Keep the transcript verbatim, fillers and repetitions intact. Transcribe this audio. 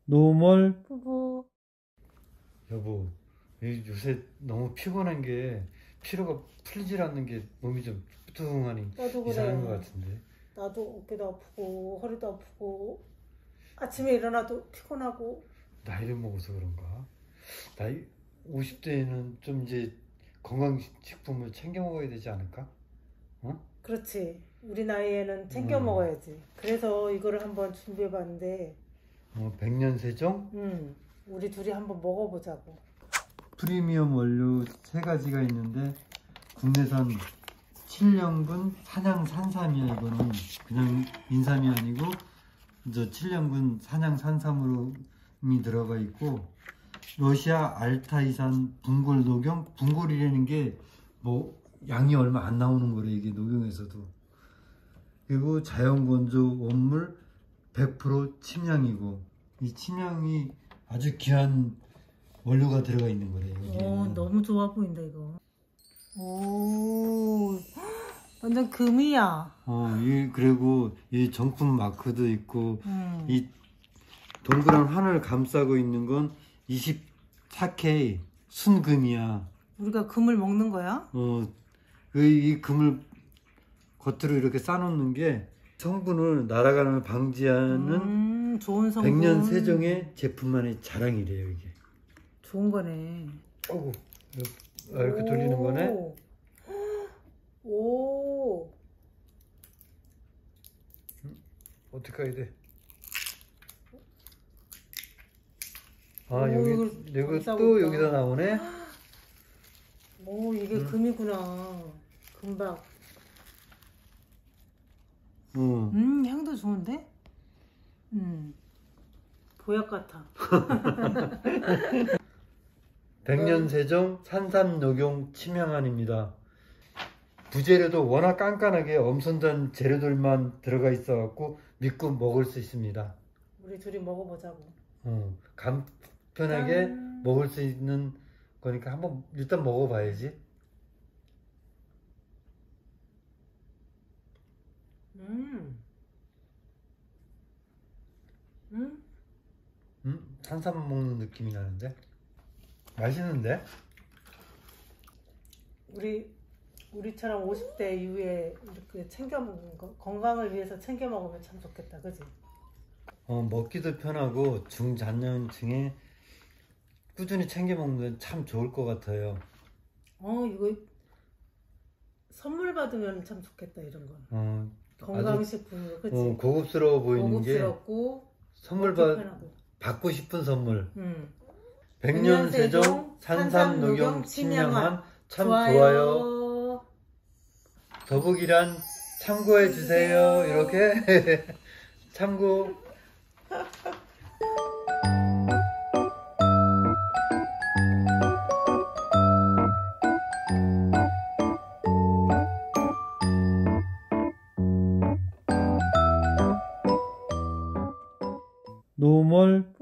노멀 부부. 여보, 요새 너무 피곤한 게 피로가 풀리질 않는 게 몸이 좀 뚱하니 이상한 것 같은데. 나도 어깨도 아프고 허리도 아프고 아침에 일어나도 피곤하고. 나이를 먹어서 그런가? 나이 오십 대에는 좀 이제 건강식품을 챙겨 먹어야 되지 않을까? 어? 그렇지. 우리 나이에는 챙겨 음. 먹어야지. 그래서 이거를 한번 준비해 봤는데. 어, 백년세종? 응. 우리 둘이 한번 먹어보자고. 프리미엄 원료 세 가지가 있는데 국내산 칠 년분 산양 산삼이야. 이거는 그냥 인삼이 아니고 저 칠 년분 산양 산삼으로이 들어가 있고, 러시아 알타이산 분골 녹용. 분골이라는 게 뭐 양이 얼마 안 나오는 거래, 이게 녹용에서도. 그리고 자연건조 원물 백 퍼센트 침향이고, 이 침향이 아주 귀한 원료가 들어가 있는 거래. 오, 너무 좋아 보인다 이거. 오, 완전 금이야. 어, 이 그리고 이 정품 마크도 있고, 음. 이 동그란 환을 감싸고 있는 건 이십사 케이 순금이야. 우리가 금을 먹는 거야? 어, 이, 이 금을 겉으로 이렇게 싸놓는 게 성분을 날아가는 걸 방지하는 음, 좋은 성분. 백년세종의 제품만의 자랑이래요, 이게. 좋은 거네. 어구, 이렇게 오. 돌리는 거네. 오. 음, 어떻게 해야 돼? 아, 오, 여기, 여기 또 있다. 여기다 나오네? 오, 이게 음. 금이구나. 금박. 어. 음, 향도 좋은데? 음. 보약 같아. 백년세종 산삼녹용 침향안입니다. 부재료도 워낙 깐깐하게 엄선된 재료들만 들어가 있어 갖고 믿고 먹을 수 있습니다. 우리 둘이 먹어보자고. 어, 간편하게 짠. 먹을 수 있는 거니까 한번 일단 먹어봐야지. 음. 음? 음? 산삼 먹는 느낌이 나는데? 맛있는데? 우리, 우리처럼 오십 대 이후에 이렇게 챙겨 먹는 거, 건강을 위해서 챙겨 먹으면 참 좋겠다, 그지? 어, 먹기도 편하고 중장년층에 꾸준히 챙겨 먹는 참 좋을 것 같아요. 어, 이거 선물 받으면 참 좋겠다, 이런 거. 어, 건강식품으로, 그치? 어, 고급스러워 보이는 고급스럽고, 게 선물 받, 받고 싶은 선물. 음. 백년세종 산삼녹용 침향안 참 좋아요. 좋아요. 더보기란 참고해 주세요. 이렇게 참고. 노멀